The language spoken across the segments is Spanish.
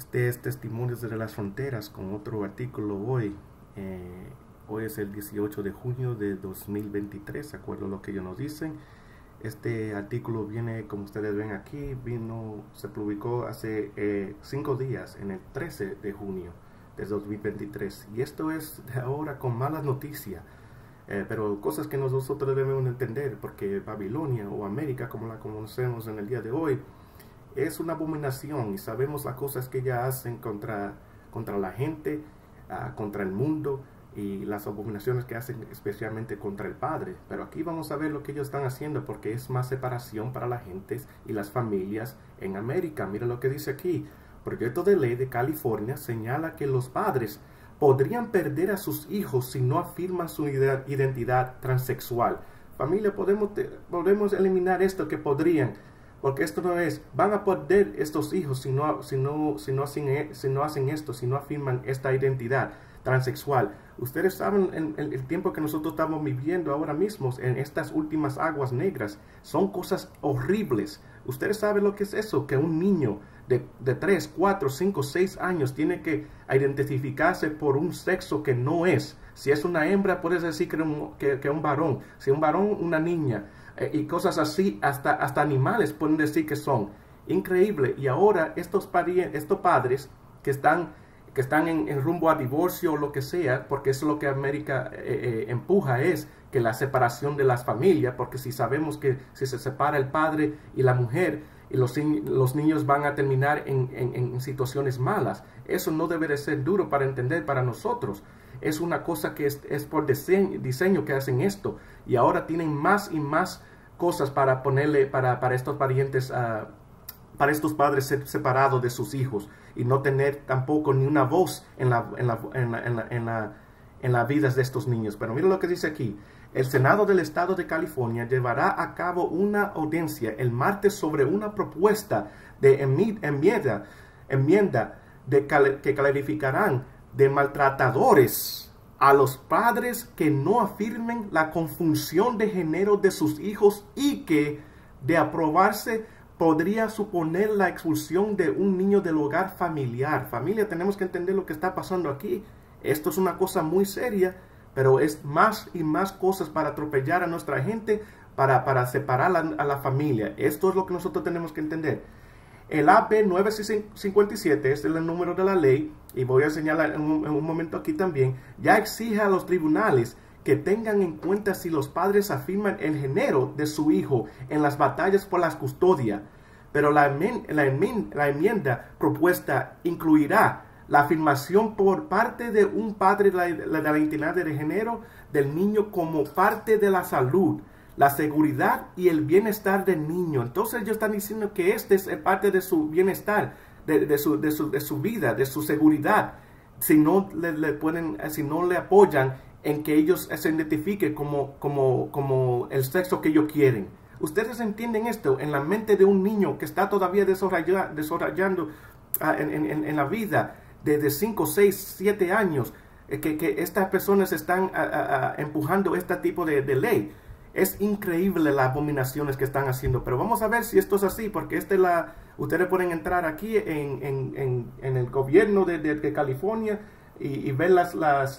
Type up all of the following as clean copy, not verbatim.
Este es Testimonios de las Fronteras con otro artículo hoy. Hoy es el 18 de junio de 2023, de acuerdo a lo que ellos nos dicen. Este artículo viene, como ustedes ven aquí, se publicó hace 5 días, en el 13 de junio de 2023. Y esto es de ahora con malas noticias, pero cosas que nosotros debemos entender, porque Babilonia o América, como la conocemos en el día de hoy, es una abominación y sabemos las cosas que ella hacen contra la gente, contra el mundo, y las abominaciones que hacen especialmente contra el Padre. Pero aquí vamos a ver lo que ellos están haciendo, porque es más separación para las gentes y las familias en América. Mira lo que dice aquí: proyecto de ley de California señala que los padres podrían perder a sus hijos si no afirman su identidad transexual. Familia, podemos eliminar esto, que podrían, porque esto no es, van a perder estos hijos si no hacen esto, si no afirman esta identidad transexual. Ustedes saben el tiempo que nosotros estamos viviendo ahora mismo, en estas últimas aguas negras, son cosas horribles. Ustedes saben lo que es eso, que un niño de 3, 4, 5, 6 años tiene que identificarse por un sexo que no es. Si es una hembra, puedes decir que un varón. Si un varón, una niña. Y cosas así, hasta animales pueden decir que son. Increíble. Y ahora estos padres que están en rumbo a divorcio o lo que sea, porque eso es lo que América empuja, es que la separación de las familias, porque si sabemos que si se separa el padre y la mujer, y los niños van a terminar en situaciones malas. Eso no debe de ser duro para entender para nosotros. Es una cosa que es por diseño que hacen esto, y ahora tienen más y más cosas para ponerle para estos parientes, para estos padres ser separados de sus hijos y no tener tampoco ni una voz en las vidas de estos niños. Pero mira lo que dice aquí: el Senado del Estado de California llevará a cabo una audiencia el martes sobre una propuesta de enmienda que calificarán de maltratadores a los padres que no afirmen la confusión de género de sus hijos, y que, de aprobarse, podría suponer la expulsión de un niño del hogar familiar. Familia, tenemos que entender lo que está pasando aquí. Esto es una cosa muy seria, pero es más y más cosas para atropellar a nuestra gente, para separar a la familia. Esto es lo que nosotros tenemos que entender. El AB 957 es el número de la ley, y voy a señalar en un momento aquí también, ya exige a los tribunales que tengan en cuenta si los padres afirman el género de su hijo en las batallas por la custodia. Pero la enmienda propuesta incluirá la afirmación por parte de un padre de la identidad de género del niño como parte de la salud, la seguridad y el bienestar del niño. Entonces ellos están diciendo que este es parte de su bienestar, de su vida, de su seguridad, si no le apoyan en que ellos se identifiquen como el sexo que ellos quieren. ¿Ustedes entienden esto? En la mente de un niño que está todavía desarrollando en la vida, de 5, 6, 7 años, que estas personas están empujando este tipo de ley. Es increíble las abominaciones que están haciendo, pero vamos a ver si esto es así, porque ustedes pueden entrar aquí en el gobierno de California y ver las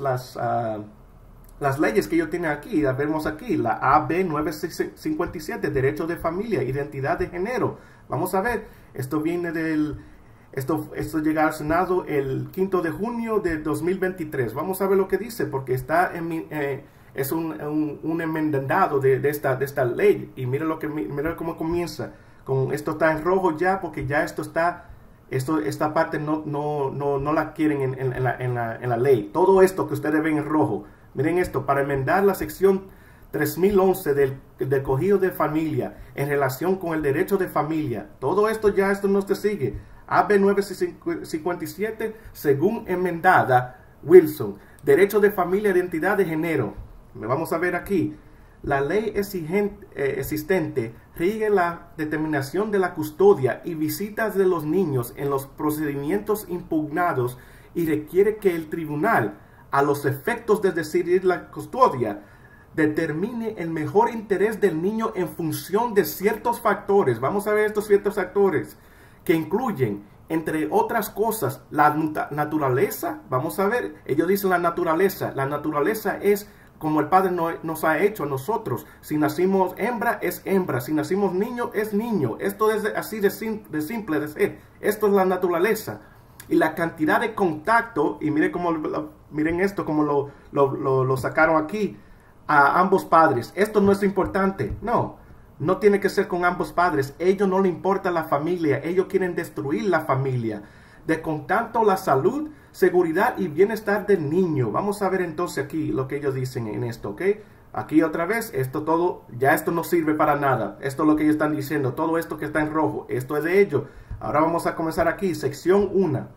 leyes que ellos tienen aquí. La vemos aquí, la AB 957, derecho de familia, identidad de género. Vamos a ver, esto viene esto llega al Senado el 5 de junio de 2023. Vamos a ver lo que dice, porque es un enmendado de esta ley. Y mira cómo comienza. Esto está en rojo ya, porque ya esta parte no la quieren en la ley. Todo esto que ustedes ven en rojo. Miren esto: para enmendar la sección 3011 del Código de Familia en relación con el derecho de familia. Todo esto no se sigue. AB 957, según enmendada Wilson, derecho de familia, identidad de género. Vamos a ver aquí: la ley existente rige la determinación de la custodia y visitas de los niños en los procedimientos impugnados, y requiere que el tribunal, a los efectos de decidir la custodia, determine el mejor interés del niño en función de ciertos factores. Vamos a ver estos ciertos factores, que incluyen entre otras cosas, la naturaleza, vamos a ver, ellos dicen la naturaleza es como el Padre nos ha hecho a nosotros. Si nacimos hembra, es hembra. Si nacimos niño, es niño. Esto es así de simple de ser. Esto es la naturaleza. Y la cantidad de contacto, y miren esto como lo sacaron aquí, a ambos padres. Esto no es importante. No tiene que ser con ambos padres. Ellos no le importa la familia. Ellos quieren destruir la familia. De con tanto la salud, seguridad y bienestar del niño. Vamos a ver entonces aquí lo que ellos dicen en esto, ¿ok? Aquí otra vez, esto no sirve para nada. Esto es lo que ellos están diciendo. Todo esto que está en rojo, esto es de ellos. Ahora vamos a comenzar aquí, sección 1.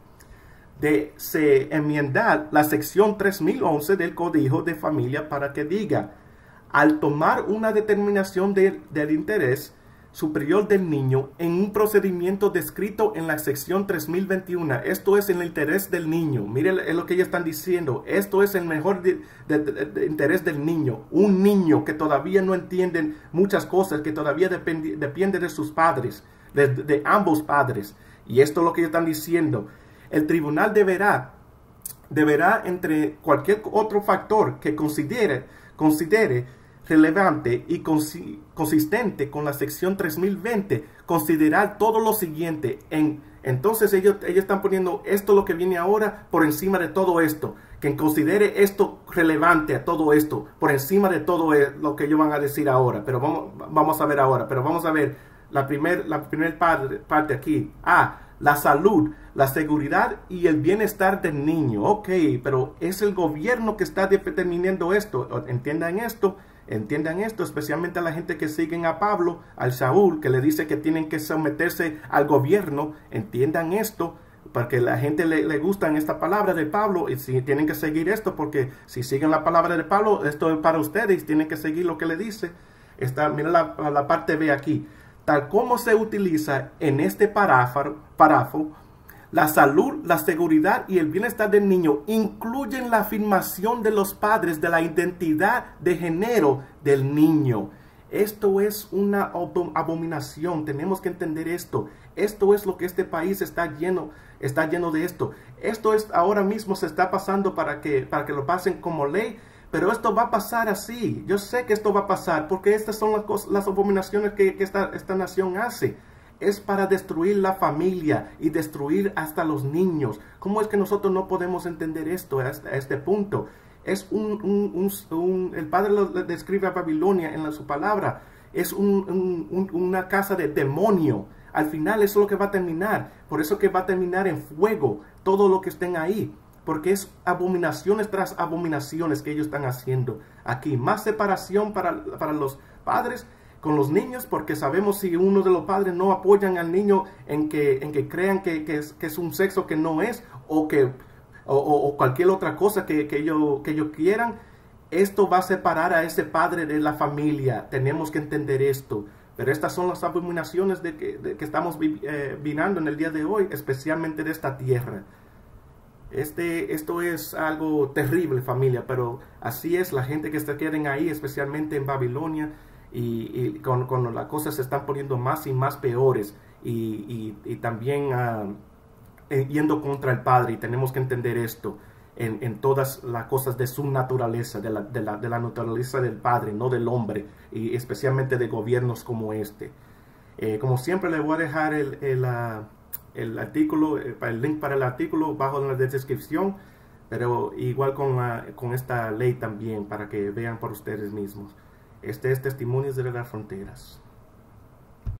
Se enmiendar la sección 3011 del Código de Familia para que diga, al tomar una determinación del interés superior del niño en un procedimiento descrito en la sección 3021. Esto es en el interés del niño. Miren, es lo que ellos están diciendo. Esto es el mejor interés del niño. Un niño que todavía no entiende muchas cosas, que todavía depende de sus padres, de ambos padres. Y esto es lo que ellos están diciendo. El tribunal deberá entre cualquier otro factor que considere relevante y consistente con la sección 3020, considerar todo lo siguiente. Entonces ellos están poniendo esto, lo que viene ahora, por encima de todo esto. Que considere esto relevante a todo esto, por encima de todo lo que ellos van a decir ahora. Pero vamos a ver ahora. Pero vamos a ver la primera parte aquí. La salud, la seguridad y el bienestar del niño. Ok, pero es el gobierno que está determinando esto. Entiendan esto, especialmente a la gente que siguen a Pablo, al Saúl, que le dice que tienen que someterse al gobierno. Entiendan esto, porque a la gente le gustan esta palabra de Pablo, y si tienen que seguir esto, porque si siguen la palabra de Pablo, esto es para ustedes, tienen que seguir lo que le dice. Mira la parte B aquí. Tal como se utiliza en este párrafo, la salud, la seguridad y el bienestar del niño incluyen la afirmación de los padres de la identidad de género del niño. Esto es una abominación. Tenemos que entender esto. Esto es lo que este país está lleno de esto. Esto es ahora mismo se está pasando para que lo pasen como ley. Pero esto va a pasar así. Yo sé que esto va a pasar porque estas son las abominaciones que esta nación hace. Es para destruir la familia y destruir hasta los niños. ¿Cómo es que nosotros no podemos entender esto a este punto? Es el Padre lo describe a Babilonia en su palabra. Es una casa de demonio. Al final eso es lo que va a terminar. Por eso que va a terminar en fuego todo lo que estén ahí. Porque es abominaciones tras abominaciones que ellos están haciendo aquí. Más separación para los padres con los niños, porque sabemos si uno de los padres no apoyan al niño en que crean que es un sexo que no es, o cualquier otra cosa que ellos quieran, esto va a separar a ese padre de la familia. Tenemos que entender esto. Pero estas son las abominaciones de que estamos viviendo en el día de hoy, especialmente de esta tierra. Esto es algo terrible, familia, pero así es la gente que se queden ahí, especialmente en Babilonia, y cuando las cosas se están poniendo más y más peores, y también yendo contra el Padre, y tenemos que entender esto en todas las cosas de su naturaleza, de la naturaleza del Padre, no del hombre, y especialmente de gobiernos como este. Como siempre, le voy a dejar el artículo, el link para el artículo bajo en la descripción, pero igual con esta ley también, para que vean por ustedes mismos. Este es Testimonios de las Fronteras.